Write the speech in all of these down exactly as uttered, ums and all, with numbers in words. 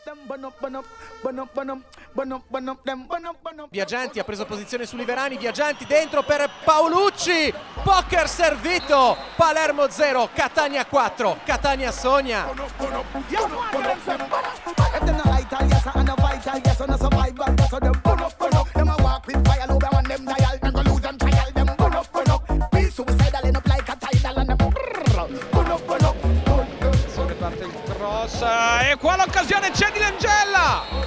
Viaggianti ha preso posizione su Liverani, Viaggianti dentro per Paolucci, poker servito, Palermo zero, Catania quattro, Catania sogna. Parte il cross e qua l'occasione c'è di Langella.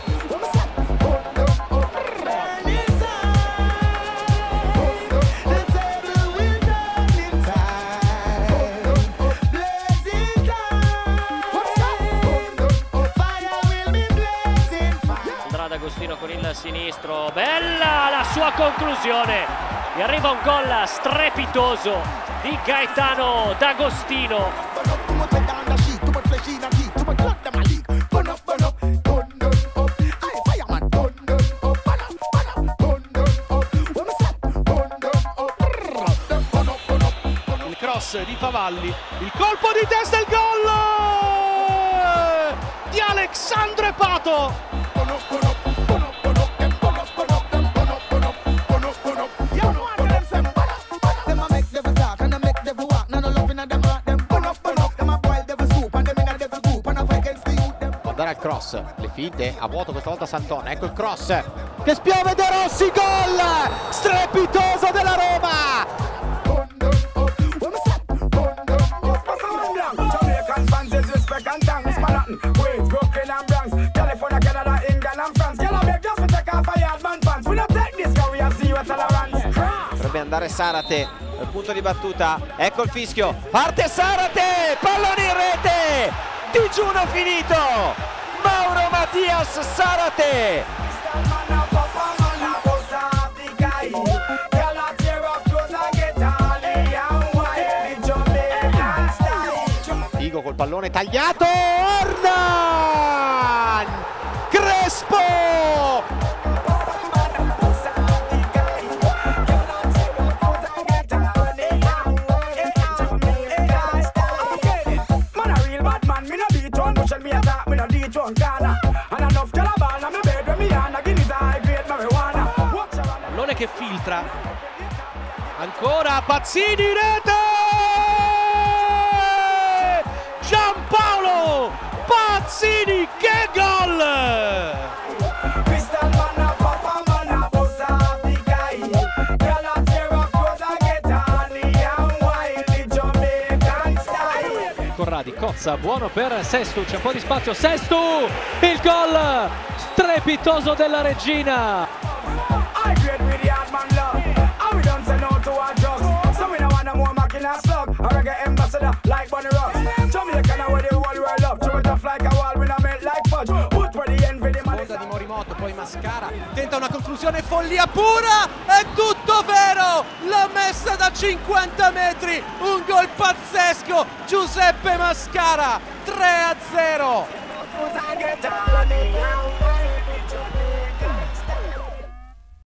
Andrà D'Agostino con il sinistro, bella la sua conclusione e arriva un gol strepitoso di Gaetano D'Agostino. Il cross di Favalli, il colpo di testa, il gol di Alexandre Pato. Al cross, le finte a vuoto questa volta Sant'Ona, ecco il cross che spiove De Rossi, gol strepitoso della Roma. Dovrebbe andare Sarate dal punto di battuta, ecco il fischio, parte Sarate, pallone in rete, digiuno finito. Mauro Mattias Sarate. Figo col pallone tagliato, Ornan Crespo. Pallone che filtra, ancora Pazzini, rete! Giampaolo Pazzini, che gol! Corradi, Cozza, buono per Sestu, c'è un po' di spazio, Sestu, il gol strepitoso della Regina. Sponda di Morimoto, poi Mascara, tenta una conclusione, follia pura, è tutto vero, l'ha messa da cinquanta metri, un gol pazzesco, Giuseppe Mascara, tre a zero.